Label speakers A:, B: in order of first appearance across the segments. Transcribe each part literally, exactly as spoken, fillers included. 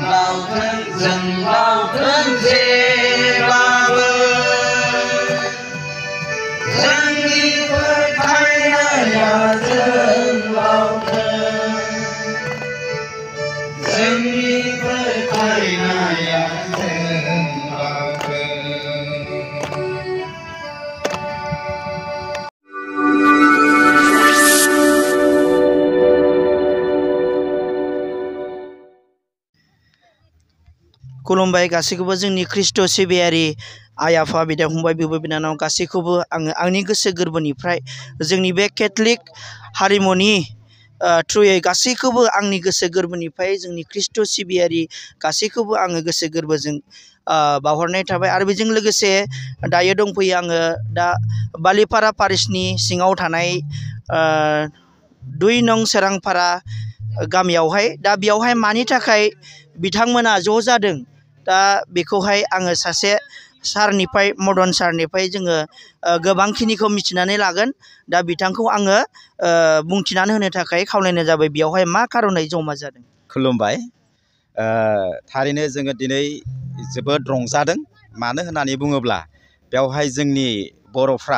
A: vào thân dần vào thân जेब्लाबो जोंनि फोथायनाया जोंनाव दों जोंनि फोथायनाया जोंनाव दों
B: खुलुमबाय गासैखौबो जोंनि ख्रिस्ट' सिबियारि आइ आफा बिदा फंबाय बिब' बिनानाव गासैखौबो आङो आंनि गोसो गोरबोनिफ्राय जोंनि बे केथलिक हारिमुनि थ्रुयै गासैखौबो आंनि गोसो गोरबोनिफ्राय जोंनि ख्रिस्ट' सिबियारि गासैखौबो आङो गोसो गोरबोजों बावहरनाय थाबाय आरो बेजों लोगोसे दायो दंफैयो आङो दा बालिपारा पारिसनि सिङाव थानाय दुइ नं सोरांपारा गामियावहाय दा बेयावहाय मानि थाखाय बिथांमोना ज' जादों दा बेखौहाय आङो सासे सारनिफ्राय मदन सारनिफ्राय जोङो गोबांखिनिखौ मिथिनानै लागोन दा बिथांखौ आङो बुंथिनानै होनो थाखाय खावलायनाय जाबाय बेयावहाय मा खारनै जमा जादों।
C: खुलुमबाय थारैनो जोङो दिनै जोबोद रंजादों मानो होननानै बुङोब्ला बेवहाय जोंनि बर'फ्रा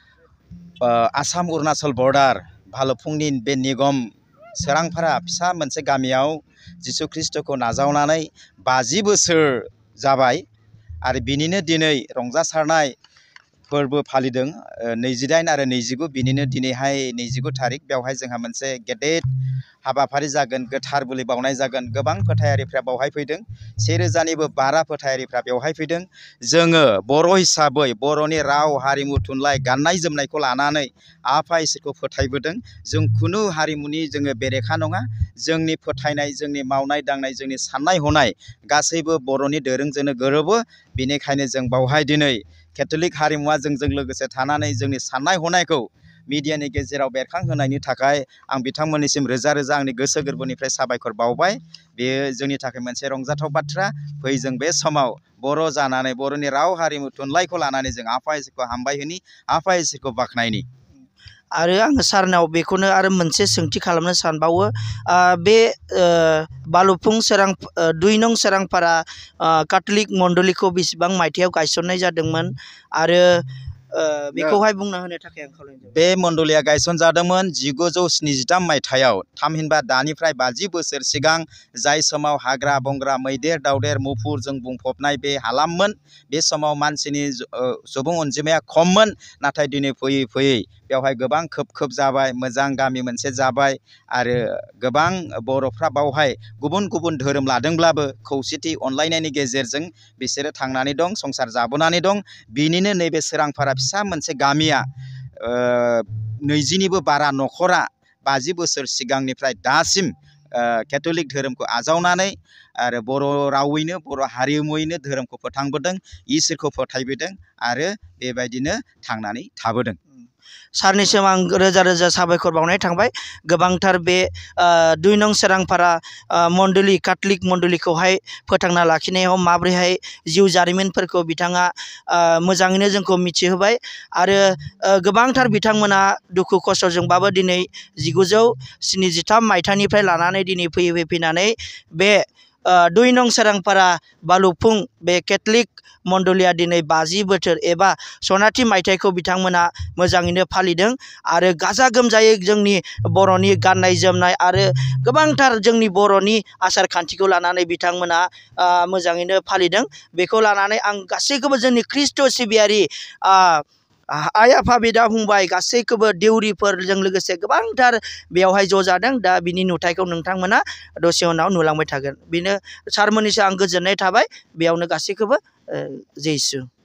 C: आसाम अरुणाचल बर्डार भालुकफुंनि बे निगम सोरांपारा फिसा मोनसे गामियाव जिसु ख्रिस्ट'खौ नाजावनानै बाजि बोसोर जाबाय आरो बिनिनो दिनै रंजासारनाय फोरबो फालिदों नैजिदाइन आरो नैजिगु बिनिनो दिनैहाय नैजिगु थारिख बेवहाय जोंहा मोनसे गेदेर हाबाफारि जागोन गोथार बोलि बावनाय जागोन गोबां फोथायारिफ्रा बेवहाय फैदों सेरोजानिबो बारा फोथायारिफ्रा बेवहाय फैदों जोङो बर' हिसाबै बर'नि राव हारिमु थुनलाइ गाननाय जोमनायखौ लानानै आफा इसोरखौ फोथायबोदों जों खुनु हारिमुनि जोङो बेरेखा नङा जोंनि फोथायनाय जोंनि मावनाय दांनाय जोंनि साननाय हनाय गासैबो बर'नि दोरोंजोंनो गोरोबो बेनिखायनो जों बावहाय दिनै केथलिक हारिमुवा जोंजों लोगोसे थानानै जोंनि साननाय हनायखौ मिडियानि गेजेराव बेरखांहोनायनि थाखाय आं बिथांमोननिसिम रोजा रोजा आंनि गोसो गोरबोनिफ्राय साबायखर बावबाय बेयो जोंनि थाखाय मोनसे रंजाथाव बाथ्रा फै जों बे समाव बर' जानानै बर'नि राव हारिमु थुनलाइखौ लानानै जों आफा इसोरखौ हामबायहोनि आफा इसोरखौ बाख्नायनि
B: आरो आङो सारनाव बेखौनो आरो मोनसे सोंथि खालामनो सानबावो बे भालुकफुं सोरां दुइ नं सोरांपारा केथलिक मण्डलिखौ बेसेबां मायथाइयाव गायसननाय जादोंमोन आरो बेखौहाय बुंना होनो थाखाय आं खावलायदों।
C: बे मण्डलिया गायसनजादोंमोन जिगुजौ स्निजिथाम मायथाइयाव थामहिनबा दानिफ्राय बाजि बोसोर सिगां जाय समाव हाग्रा बंग्रा मैदेर दावदेर मुफुरजों बुंफबनाय बे हालाममोन बे समाव मानसिनि सुबुं अनजिमाया खममोन नाथाय दिनै फैयै फैयै बेवहाय गोबां खोब खोब जाबाय मोजां गामि मोनसे जाबाय आरो गोबां बर'फ्रा बावहाय गुबुन गुबुन धोरोम लादोंब्लाबो खौसेथि अनलायनायनि गेजेरजों बिसोरो थांनानै दं संसार जाबोनानै दं बिनिनो नैबे सोरांपारा फिसा मोनसे गामिया नैजिनिबो बारा न'खरा बाजि बोसोर सिगांनिफ्राय दासिम केथलिक धोरोमखौ आजावनानै आरो बर' रावैनो बर' हारिमुयैनो धोरोमखौ फोथांबोदों इसोरखौ फोथायबोदों आरो बेबायदिनो थांनानै थाबोदों।
B: सारनिसिम आं रोजा रोजा साबायखर बावनाय थांबाय गोबांथार बे दुइ नं सोरांपारा मण्डलि केथलिक मण्डलिखौहाय फोथांना लाखिनायाव माबोरैहाय जिउ जारिमिनफोरखौ बिथाङा मोजाङैनो जोंखौ मिथिहोबाय आरो गोबांथार बिथांमोना दुखु खस्थ'जोंबाबो दिनै जिगुजौ स्निजिथाम मायथाइनिफ्राय लानानै दिनै फैयै फैनानै बे दुइ नं सोरांपारा भालुकफुं बे केथलिक मण्डलिया दिनै बाजि बोसोर एबा सनाथि मायथाइखौ बिथांमोना मोजाङैनो फालिदों आरो गाजा गोमजायै जोंनि बर'नि गाननाय जोमनाय आरो गोबांथार जोंनि बर'नि आसार खान्थिखौ लानानै बिथांमोना मोजाङैनो फालिदों बेखौ लानानै आं गासैखौबो जोंनि ख्रिस्ट' सिबियारि आइ आफा बिदा फंबाय गासैखौबो देउरिफोरजों लोगोसे गोबांथार बेयावहाय ज' जादों दा बिनि नुथायखौ नोंथांमोना दसे उनाव नुलांबाय थागोन बेनो सारमोननिसिम आं गोजोननाय थाबाय बेयावनो गासैखौबो जैसु।